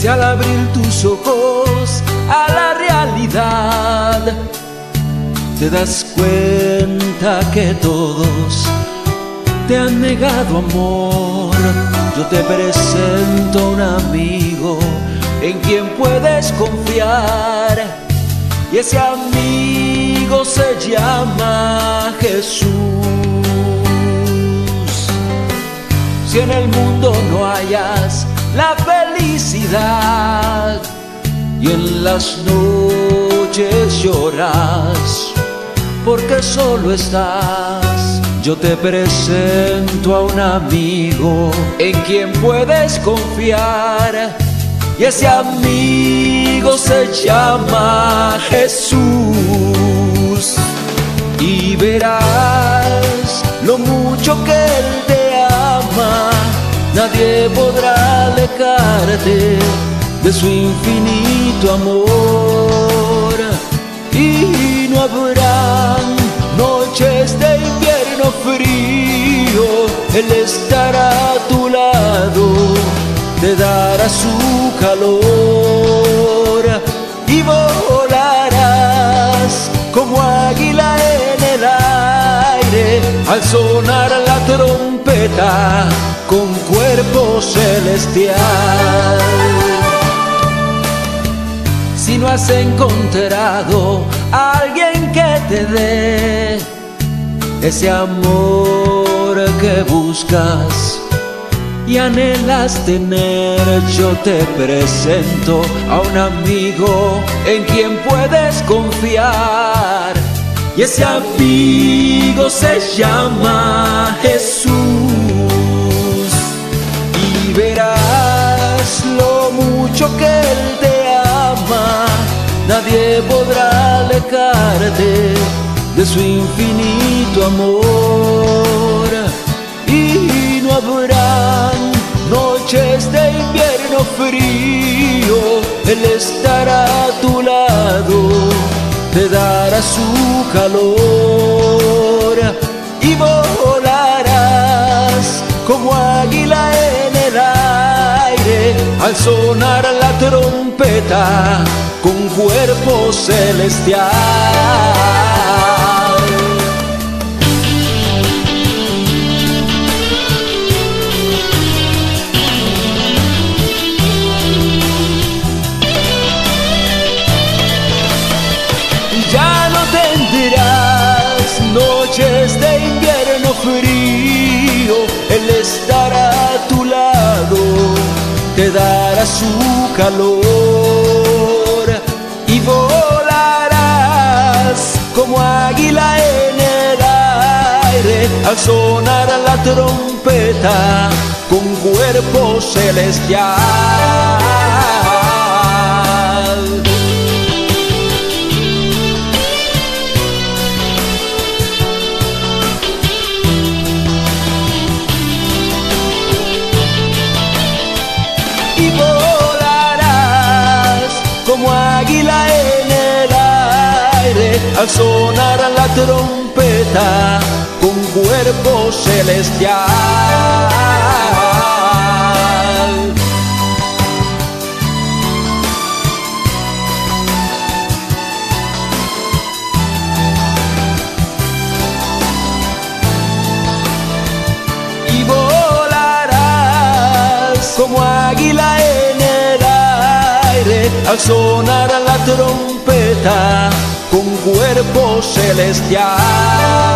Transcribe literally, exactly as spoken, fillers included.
al abrir tus ojos a la realidad, te das cuenta que todos te han negado amor. Yo te presento a un amigo en quien puedes confiar, y ese amigo se llama Jesús. Si en el mundo no hallas la felicidad y en las noches lloras porque solo estás, yo te presento a un amigo en quien puedes confiar, y ese amigo se llama Jesús. Y verás lo mucho que Él te ama, nadie podrá alejarte de su infinito amor. Y no habrá noches de invierno frío, Él estará a tu lado, te dará su calor, y volarás como águila en el aire al sonar la trompeta con cuerpo celestial. Si no has encontrado a alguien que te dé ese amor que buscas y anhelas tener, yo te presento a un amigo en quien puedes confiar, y ese amigo se llama Jesús. Y verás lo mucho que Él te ama, nadie podrá alejarte de su infinito amor. Y no habrá noches de invierno frío, Él estará a tu lado, te dará su calor, y volarás como águila en el aire al sonar la trompeta con cuerpo celestial. Ya no tendrás noches de invierno frío, Él estará a tu lado, te dará su calor, y volarás como águila en el aire al sonar la trompeta con cuerpo celestial. Y volarás como águila en el aire al sonar la trompeta con cuerpo celestial. Y volarás como águila en el aire al sonar la trompeta con cuerpo celestial.